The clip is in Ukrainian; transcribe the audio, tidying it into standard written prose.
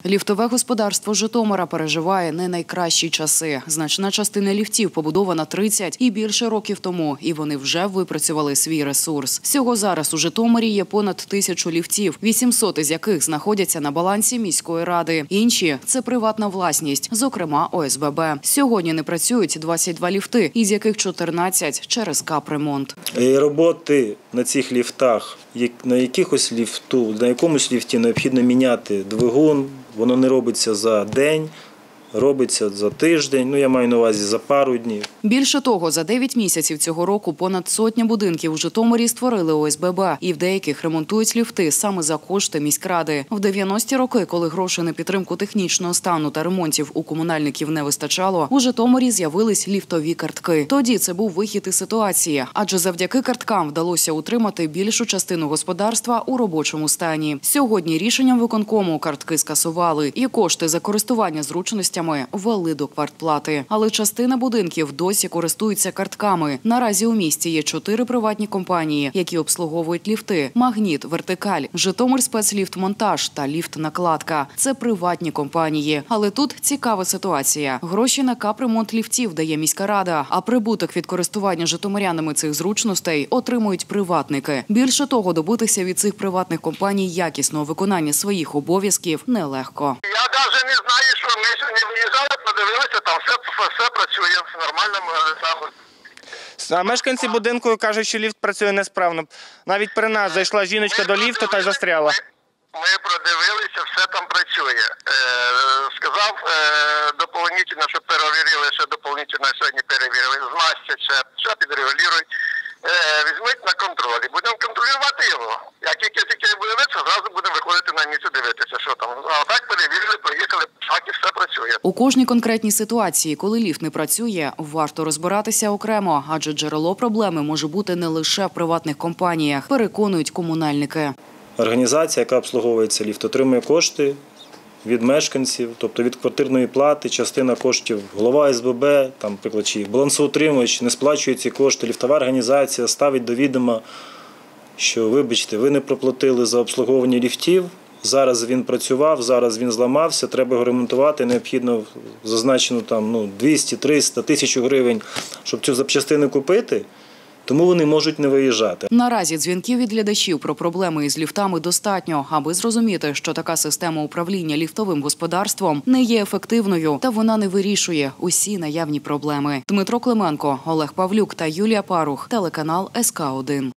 Ліфтове господарство Житомира переживає не найкращі часи. Значна частина ліфтів побудована 30 і більше років тому, і вони вже випрацювали свій ресурс. Всього зараз у Житомирі є понад 1000 ліфтів, 800 із яких знаходяться на балансі міської ради. Інші – це приватна власність, зокрема ОСББ. Сьогодні не працюють 22 ліфти, із яких 14 через капремонт. Роботи на цих ліфтах, на якомусь ліфті необхідно міняти двигун, воно не робиться за день, робиться за тиждень, я маю на увазі за пару днів. Більше того, за 9 місяців цього року понад сотня будинків у Житомирі створили ОСББ, і в деяких ремонтують ліфти саме за кошти міськради. В 90-ті роки, коли грошей на підтримку технічного стану та ремонтів у комунальників не вистачало, у Житомирі з'явились ліфтові картки. Тоді це був вихід із ситуації, адже завдяки карткам вдалося утримати більшу частину господарства у робочому стані. Сьогодні рішенням виконкому картки скасували, і кошти за користування зручностями ввели до квартплати. Але частина будинків досі користуються картками. Наразі у місті є 4 приватні компанії, які обслуговують ліфти: «Магніт», «Вертикаль», «Житомирспецліфтмонтаж» та «Ліфт-накладка». Це приватні компанії. Але тут цікава ситуація. Гроші на капремонт ліфтів дає міська рада, а прибуток від користування житомирянами цих зручностей отримують приватники. Більше того, добитися від цих приватних компаній якісного виконання своїх обов'язків нелегко. Я навіть не знаю, що ми сьогодні виїжджали, подивилися, там все працює в нормальному стані. А мешканці будинку кажуть, що ліфт працює несправно. Навіть при нас зайшла жіночка до ліфту та й застряла. Ми продивилися, все там працює. Сказав доповнительно, що перевірили, ще доповнительно сьогодні перевірили. Змастять, ще підрегулюють. Візьмуть на контроль. Будемо контролювати його. Як тільки буде видно, зразу будемо виходити на місце дивитися, що там. А так перевірили, проїхали, і все працює. У кожній конкретній ситуації, коли ліфт не працює, варто розбиратися окремо, адже джерело проблеми може бути не лише в приватних компаніях, переконують комунальники. Організація, яка обслуговує цей ліфт, отримує кошти від мешканців, тобто від квартирної плати, частина коштів голова СББ, наприклад, чи балансоутримувач не сплачує ці кошти, ліфтова організація ставить до відома, що, вибачте, ви не проплатили за обслуговування ліфтів, зараз він працював, зараз він зламався, треба його ремонтувати, необхідно зазначено 200, 300, 1000 гривень, щоб цю запчастину купити. Тому вони можуть не виїжджати. Наразі дзвінків від глядачів про проблеми із ліфтами достатньо, аби зрозуміти, що така система управління ліфтовим господарством не є ефективною та вона не вирішує усі наявні проблеми. Дмитро Клименко, Олег Павлюк та Юлія Парух. Телеканал СК1.